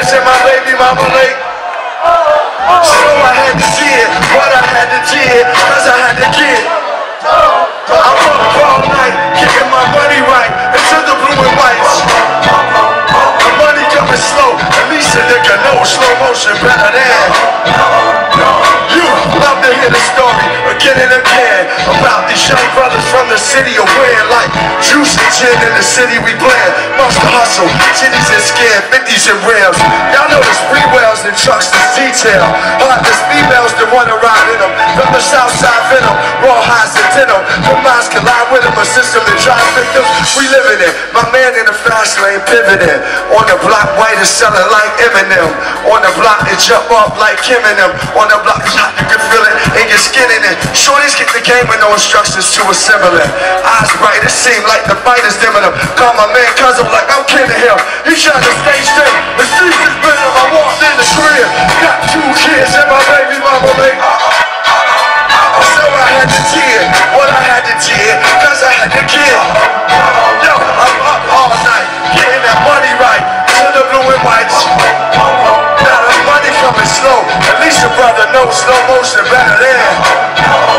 kids and my baby mama late. So I had to get what I had to get, cause I had to get. I'm up all night, getting my money right, until the blue and whites. The money coming slow, at least a nigga know slow motion better than. You love to hear the story again and again about these young brothers from the city of Wayne, like juice and gin in the city we blend. Monster hustle, titties and skin, 50s and rims. Y'all know the spree wells and trucks that's detail. Heartless females that wanna ride in them. From the south side venom, raw highs and denim. The minds collide with them, a system that drives victims. We living it, my man in the fast lane pivoting. On the block, white is selling like Eminem. On the block, it jump up like Kim and them. On the block, it's hot, you can feel it in your skin in it. Shorties get the game with no instructions to assemble it. Eyes bright, it seem like the fight is dimming them. Call my man cousin like I'm kidding him. He trying to stay straight. The streets is better. I walked in the crib, got 2 kids and my baby mama late. So I had to cheer, what I had to cheer, cause I had to kill. Yo, I'm up all night, getting that money right, to the blue and whites. Now the money coming slow, at least your brother knows slow motion better than.